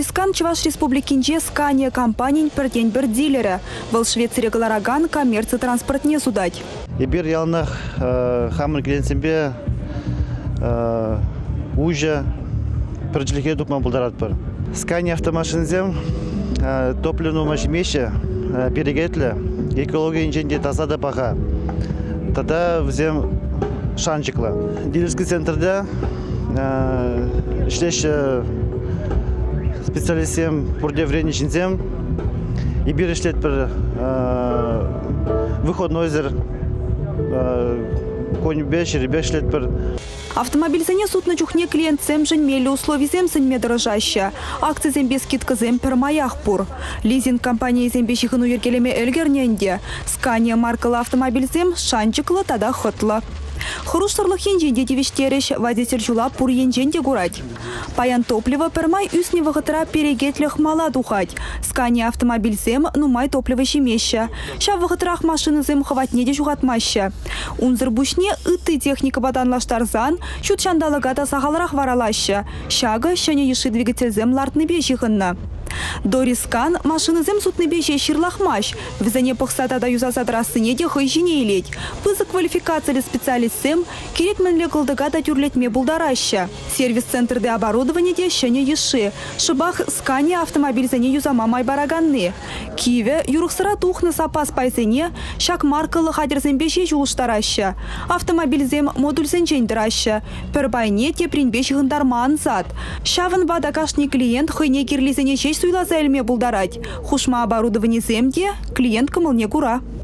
Дорискан Чуваш Республикинче Скания компаниян пірден бір дилері. Бұл Швеция Галараган коммерция транспортне судать. Ебір ялнах хамыр келенсенбе уже пірджиліке дұқман бұлдарат бір. Скания автомашинзем топливну машинмеші перегетлі экология инженде тазада баха. Тада взем шанчықлы. Дилерский центрда ішлеші специалистем бұрде вренешінзем и бір ішлет бір выходной озер конь беш, ребеш ішлет бір. Автомобильзене суд на чухне клиент сем женмели условий зем сенме дорожаща. Акции зембе скидка зем пермаях пур. Лизинг компании зембе шихану ергелеме эльгерненде. Скания маркала автомобиль зем шанчикла тада хотла. Хруштарлых енженде девиштереш водитель жула пур енженде гурать. Паян топлива пермай үсне вагатра перегетлях мала духать. Скания автомобиль зем нумай топлива щемеща. Ша вагатрах машины зем хватнеде жугатмаща. Унзыр бушне ыты техника баданлаштарзан, чут шандалагата сахалрах варалаща. Шага щане еши двигатель зем лартны бешихынна. Дорискан машины зем сутны беше ширлахмаш. Взане пахсата да юзаса трассыне де хайжине илеть. Пызы квалификация специалист зем керек менле кылдыгата тюрлетме булдараща. Сервис-центр де оборудование де щане еши. Шыбах Скания автомобиль зане юзама май бараганны. Киеве юрықсыра тухны сапас пайзене шак маркалы хадер зем беше жулыштараща. Автомобиль зем модуль зенчендіраща. Пербайне те принбеш ғындарма ансат. Шавын бадакашни клиент хыйне кирлизене чеч суйласа әлме булдарать. Хушма оборудование земде клиент кымылне кура.